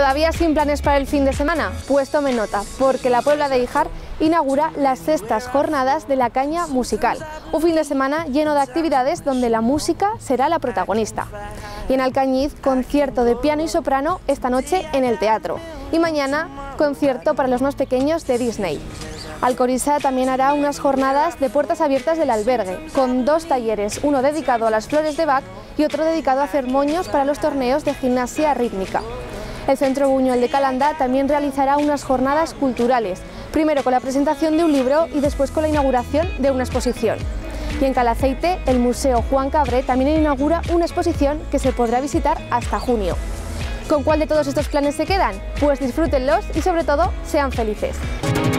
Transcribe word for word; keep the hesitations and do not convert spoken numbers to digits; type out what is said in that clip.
¿Todavía sin planes para el fin de semana? Pues tome nota, porque la Puebla de Híjar inaugura las sextas jornadas de la caña musical, un fin de semana lleno de actividades donde la música será la protagonista. Y en Alcañiz, concierto de piano y soprano esta noche en el teatro. Y mañana, concierto para los más pequeños de Disney. Alcoriza también hará unas jornadas de puertas abiertas del albergue, con dos talleres, uno dedicado a las flores de Bach y otro dedicado a hacer moños para los torneos de gimnasia rítmica. El Centro Buñuel de Calanda también realizará unas jornadas culturales, primero con la presentación de un libro y después con la inauguración de una exposición. Y en Calaceite, el Museo Juan Cabré también inaugura una exposición que se podrá visitar hasta junio. ¿Con cuál de todos estos planes se quedan? Pues disfrútenlos y sobre todo sean felices.